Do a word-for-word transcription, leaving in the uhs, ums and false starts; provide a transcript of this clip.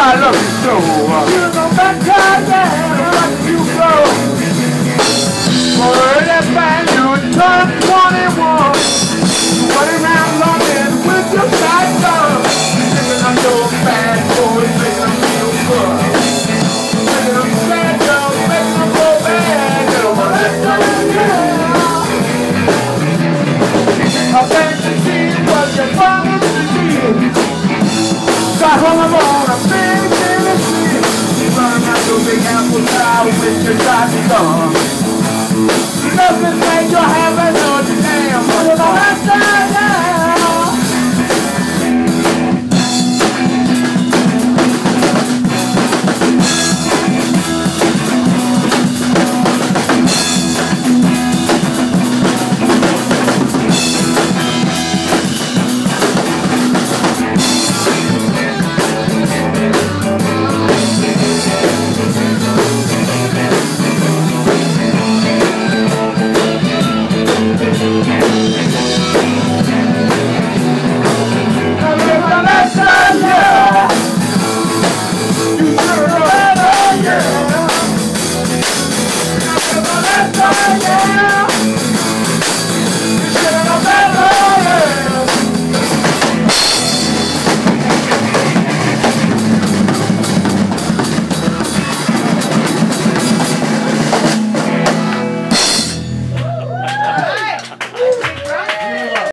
I love you so. You know that time, yeah, watch you go. For that band, you turn twenty-one. You run around London with your side gun. Thinking I'm your bad boy, making them feel good. Making them sad, girl, making them go bad. You know what I'm saying? I bet you see what you promised to do. Got home alone, I'm big in the street. Burn out your big apple pie with your shotgun. Nothing like you're having no damn. But I'm outside now.